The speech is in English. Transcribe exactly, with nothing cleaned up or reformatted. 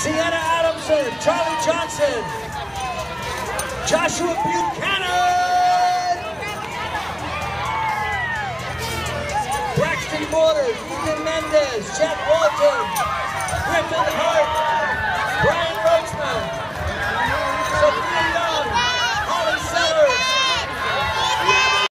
Sienna Adamson, Charlie Johnson, Joshua Buchanan, Braxton Borders, Ethan Mendez, Chet Walton, Griffin Hart, Brian